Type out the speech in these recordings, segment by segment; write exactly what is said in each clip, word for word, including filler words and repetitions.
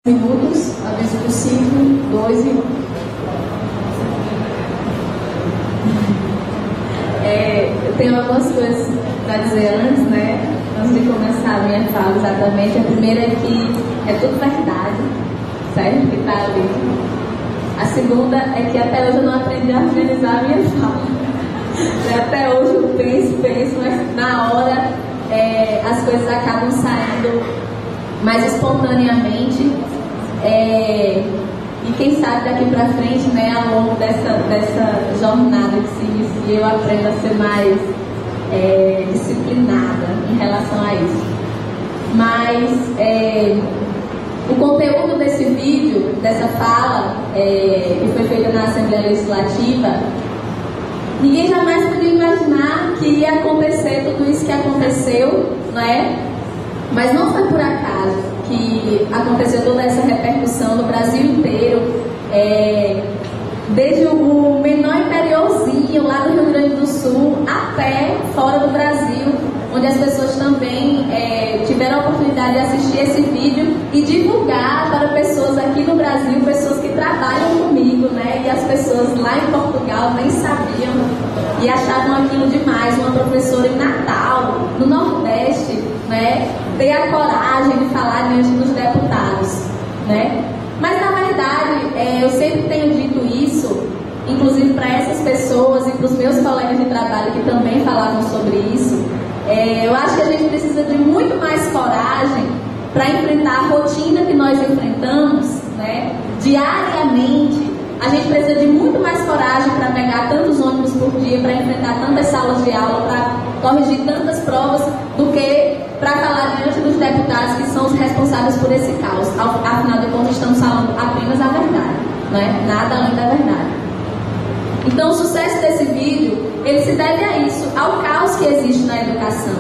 minutos, a vez por cinco, dois e um. É, eu tenho algumas coisas para dizer antes, né? Antes de começar a minha fala exatamente. A primeira é que é tudo verdade, certo? Que está ali. A segunda é que até hoje eu não aprendi a organizar a minha fala. Até hoje eu penso, penso, mas na hora é, as coisas acabam saindo mais espontaneamente. É, e quem sabe daqui para frente, né, ao longo dessa, dessa jornada que se inicia, eu aprendo a ser mais é, disciplinada em relação a isso. Mas é, o conteúdo desse vídeo, dessa fala, é, que foi feita na Assembleia Legislativa, ninguém jamais podia imaginar que ia acontecer tudo isso que aconteceu, né? Mas não foi por acaso que aconteceu toda essa repercussão no Brasil inteiro, é, desde o menor interiorzinho lá do Rio Grande do Sul até fora do Brasil, onde as pessoas também é, tiveram a oportunidade de assistir esse vídeo e divulgar para pessoas aqui no Brasil, pessoas que trabalham comigo, né? E as pessoas lá em Portugal nem sabiam e achavam aquilo demais. Uma professora em Natal, no Nordeste, né, ter a coragem de falar diante dos deputados, né? Mas na verdade, é, eu sempre tenho dito isso, inclusive para essas pessoas e para os meus colegas de trabalho que também falavam sobre isso. É, eu acho que a gente precisa de muito mais coragem para enfrentar a rotina que nós enfrentamos, né, diariamente. A gente precisa de muito mais coragem para pegar tantos ônibus por dia, para enfrentar tantas salas de aula, para corrigir tantas provas, do que para falar diante dos deputados que são os responsáveis por esse caos. Afinal de contas, estamos falando apenas a verdade, né? Nada além da verdade. Então, o sucesso desse vídeo, ele se deve a isso, ao caos que existe na educação,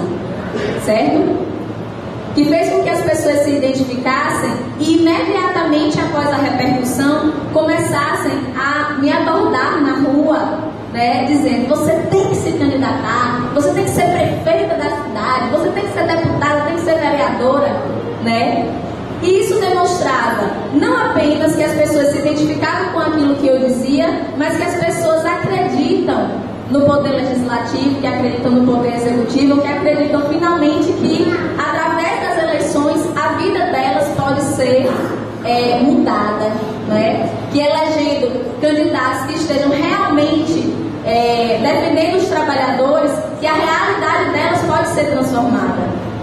certo? Que fez com que as pessoas se identificassem e imediatamente após a repercussão começassem a me abordar na rua, né, dizendo: você tem que se candidatar, você tem que ser prefeita da cidade, você tem que ser deputada, tem que ser vereadora, né? E isso demonstrava não apenas que as pessoas se identificavam com aquilo que eu dizia, mas que as pessoas acreditam no poder legislativo, que acreditam no poder executivo, que acreditam finalmente que através das eleições a vida delas pode ser é, mudada, né? Que elegendo candidatos que estejam realmente é, defendendo os trabalhadores, que a realidade delas pode ser transformada,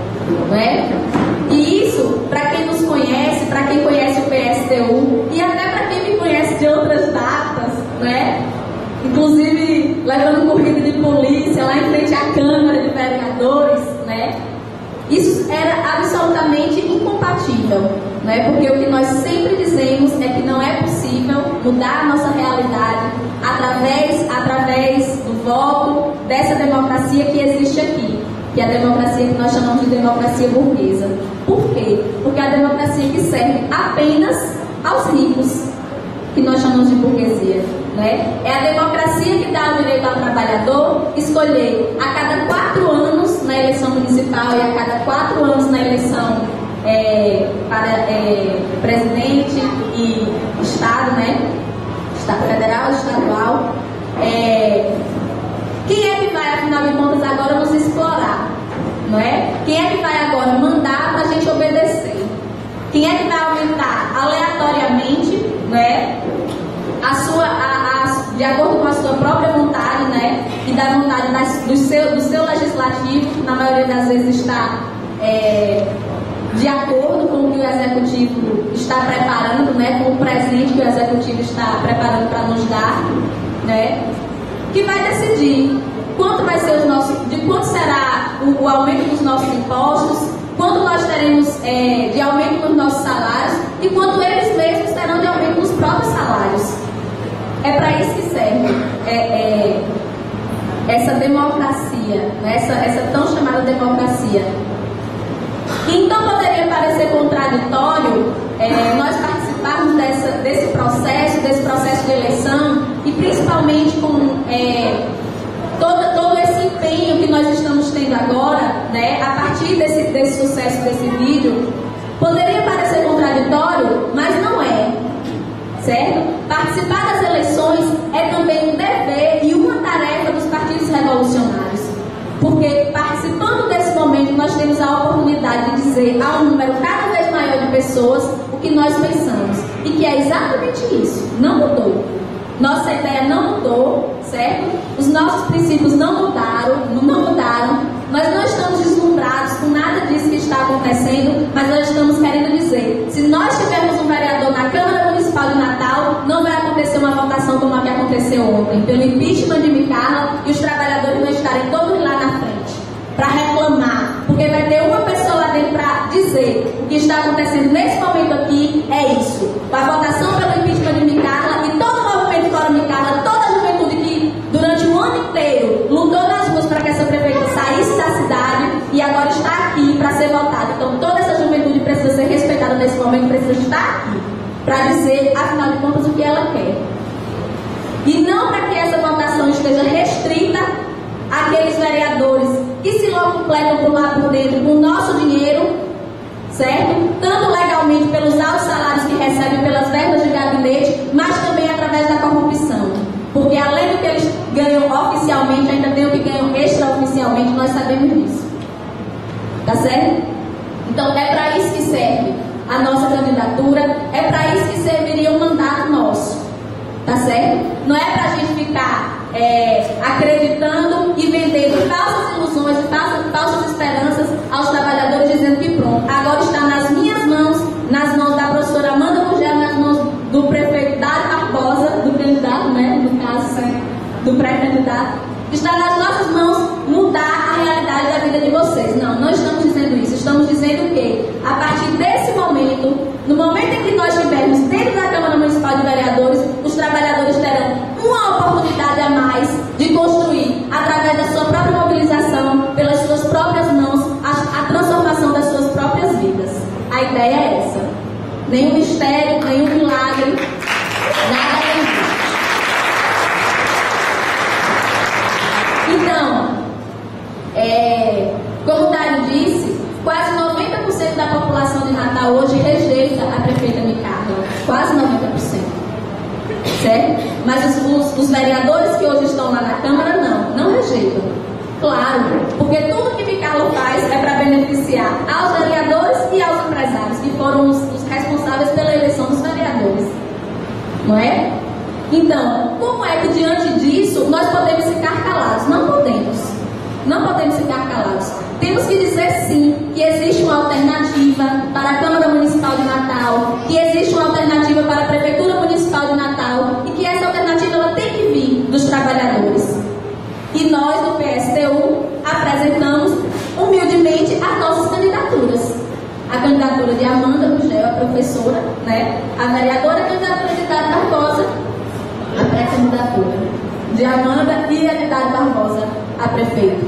né? E isso, para quem nos conhece, para quem conhece o P S T U e até para quem me conhece de outras datas, né? Inclusive levando corrida de polícia lá em frente à Câmara de Vereadores, né? Isso era absolutamente incompatível, né? Porque o que nós sempre dizemos é que não é possível mudar a nossa realidade através, através do voto, dessa democracia que existe aqui, que é a democracia que nós chamamos de democracia burguesa. Por quê? Porque é a democracia que serve apenas aos ricos, que nós chamamos de burguesia, né? É a democracia que dá o direito ao trabalhador escolher a cada quatro anos na eleição municipal e a cada quatro anos na eleição é, para é, presidente e estado, né? Estado federal, estadual. É, quem é que vai, afinal de contas, agora nos explorar, não é? Quem é que vai agora mandar para a gente obedecer? Quem é que vai aumentar aleatoriamente, né, a sua, a, a, de acordo com a sua própria vontade, né, e da vontade das, do, seu, do seu legislativo, que na maioria das vezes está é, de acordo com o que o executivo está preparando, né, com o presente que o executivo está preparando para nos dar, né, que vai decidir quanto vai ser os nossos, de quanto será o, o aumento dos nossos impostos, quanto nós teremos é, de aumento nos nossos salários e quanto eles mesmos terão de aumento nos próprios salários. É para isso que serve é, é, essa democracia, né? essa, essa tão chamada democracia. Então poderia parecer contraditório é, nós participarmos dessa, desse processo, desse processo de eleição e principalmente com é, todo, todo esse empenho que nós estamos tendo agora, né, a partir desse, desse sucesso desse vídeo. Poderia parecer contraditório, mas participar das eleições é também um dever e uma tarefa dos partidos revolucionários. Porque participando desse momento nós temos a oportunidade de dizer a um número cada vez maior de pessoas o que nós pensamos. E que é exatamente isso, não mudou. Nossa ideia não mudou, certo? Os nossos princípios não mudaram, não mudaram. Nós não estamos deslumbrados com nada disso que está acontecendo, mas nós estamos querendo dizer, se nós tivermos um vereador na Câmara Municipal de Natal, não vai acontecer uma votação como a que aconteceu ontem, pelo impeachment de Micarla, e os trabalhadores vão estarem todos lá na frente, para reclamar, porque vai ter uma pessoa lá dentro para dizer o que está acontecendo nesse momento aqui é isso. A votação pelo impeachment de Micarla e todo o movimento fora Micarla, toda a juventude que durante um ano inteiro lutou nas ruas para que essa prefeita saísse da cidade e agora está aqui para ser votada. Então toda essa juventude precisa ser respeitada nesse momento, precisa estar aqui para dizer, afinal de contas, o que ela quer. E não para que essa votação esteja restrita àqueles vereadores que se locupletam por lá por dentro com o nosso dinheiro, certo? Tanto legalmente pelos altos salários que recebem pelas verbas de gabinete, mas também através da corrupção. Porque além do que eles ganham oficialmente, ainda tem o que ganham extraoficialmente, nós sabemos disso. Tá certo? Então é para isso que serve a nossa candidatura, é para isso que serviria um mandato nosso. Tá certo? Não é para a gente ficar é, acreditando e vendendo falsas ilusões e falsas, falsas esperanças aos trabalhadores, dizendo que pronto, agora está nas minhas mãos, nas mãos da professora Amanda Gugel, nas mãos do prefeito Dário Barbosa, do candidato, né, no caso, do pré-candidato, está nas nossas mãos mudar a realidade da vida de vocês. Não, não estamos dizendo isso, estamos dizendo que a partir desse momento, no momento em que nós estivermos dentro da Câmara Municipal de Vereadores, os trabalhadores terão uma oportunidade a mais de construir, através da sua própria mobilização, pelas suas próprias mãos, a, a transformação das suas próprias vidas. A ideia é essa. Nenhum mistério, nenhum milagre, nada disso. Então, é, como o Dário disse, quase noventa por cento da população de Natal hoje rejeita a prefeita Micarla. Quase noventa por cento. Certo? Mas os, os, os vereadores que hoje estão lá na Câmara, não, não rejeitam. Claro, porque tudo que Micarla faz é para beneficiar aos vereadores e aos empresários, que foram os, os responsáveis pela eleição dos vereadores. Não é? Então, como é que diante disso nós podemos ficar calados? Não podemos. Não podemos ficar calados. Temos que dizer sim, que existe uma alternativa para a Câmara Municipal de Natal, que existe uma alternativa para a Prefeitura Municipal de Natal e que essa alternativa ela tem que vir dos trabalhadores. E nós, do P S T U, apresentamos humildemente as nossas candidaturas. A candidatura de Amanda Gugel, a professora, né? A vereadora, a candidatura de Dário Barbosa, a pré-candidatura de Amanda, e a de Dário Barbosa, a prefeita.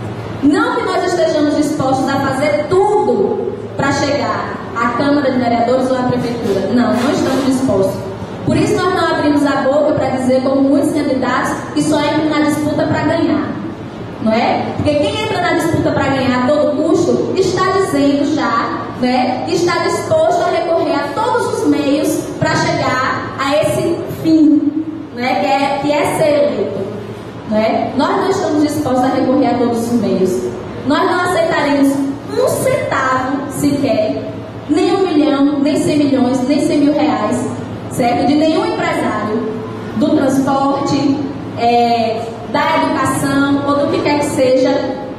Não que nós estejamos dispostos a fazer tudo para chegar à Câmara de Vereadores ou à Prefeitura. Não, não estamos dispostos. Por isso nós não abrimos a boca para dizer, como muitos candidatos, que só entram na disputa para ganhar. Não é? Porque quem entra na disputa para ganhar a todo custo, está dizendo já, né, que está disposto a recorrer a todos os meios para chegar a esse fim, né, que, é, que é ser eleito. Né? Nós não estamos dispostos a recorrer a todos os meios. Nós não aceitaremos um centavo sequer, nem um milhão, nem cem milhões, nem cem mil reais, certo? De nenhum empresário do transporte, é, da educação ou do que quer que seja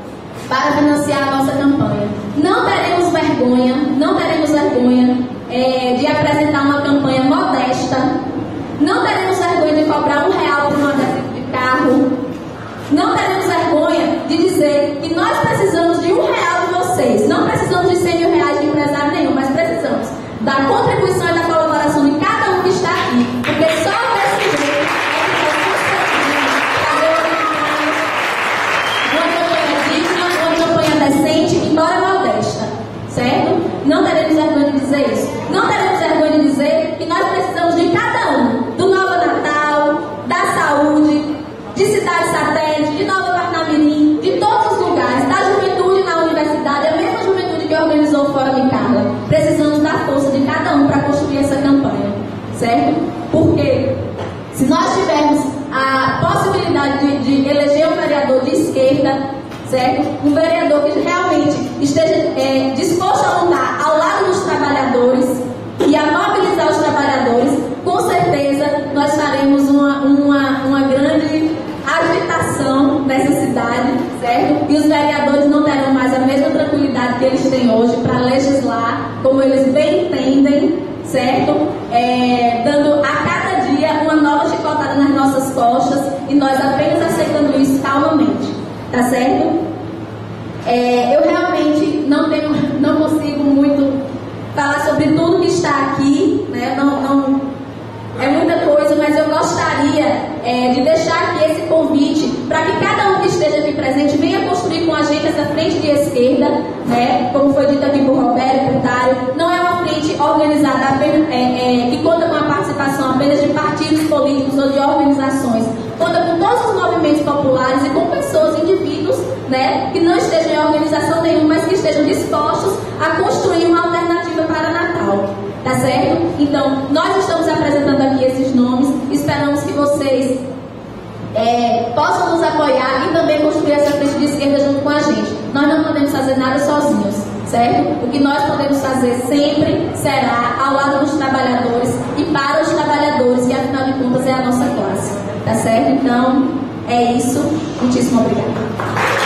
para financiar a nossa campanha. Não teremos vergonha, não teremos vergonha é, de apresentar uma campanha modesta. Não teremos vergonha de cobrar um real por um adesivo de carro. Não teremos vergonha de dizer que nós precisamos de um real de vocês. Não precisamos de cem mil reais de empresário nenhum, mas precisamos da contribuição e da colaboração de cada um que está aqui. Porque só desse jeito é que nós conseguimos fazer uma campanha digna, uma campanha decente, embora modesta. Certo? Não teremos vergonha de dizer isso. Não teremos vergonha de dizer que nós precisamos de cada um. Do Nova Natal, da saúde, de cidade satélite, de Nova Parnamirim, de todos os lugares, da juventude na universidade, a mesma juventude que organizou o Fora Micarla. Precisamos da força de cada um para construir essa campanha, certo? Porque possibilidade de, de eleger um vereador de esquerda, certo? Um vereador que realmente esteja é, disposto a lutar ao lado dos trabalhadores e a mobilizar os trabalhadores, com certeza nós faremos uma, uma, uma grande agitação nessa cidade, certo? E os vereadores não terão mais a mesma tranquilidade que eles têm hoje para legislar como eles bem entendem, certo? É, dando a cada dia uma nova chicotada nas nossas costas e nós apenas aceitando isso calmamente, tá certo? É, eu realmente não tenho, não consigo muito falar sobre tudo que está aqui, né? Não, não é muita coisa, mas eu gostaria é, de deixar aqui esse convite para que cada um que esteja aqui presente venha construir com a gente essa frente de esquerda, né? Como foi dito aqui por Roberto, por Dário, não é uma frente organizada apenas, é, é, que conta com a participação apenas de partidos políticos ou de organizações, conta com todos os movimentos populares e com pessoas, indivíduos, né? Que não estejam em organização nenhuma, mas que estejam dispostos a construir uma alternativa para Natal. Tá certo? Então, nós estamos apresentando aqui esses nomes, esperamos que vocês é, possam nos apoiar e também construir essa frente de esquerda junto com a gente. Nós não podemos fazer nada sozinhos, certo? O que nós podemos fazer sempre será ao lado dos trabalhadores e para os trabalhadores, que afinal de contas é a nossa classe. Tá certo? Então, é isso. Muitíssimo obrigada.